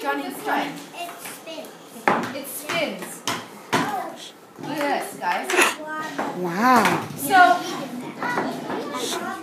Johnny, try it. It spins. It spins. Look at this, guys. Wow. So,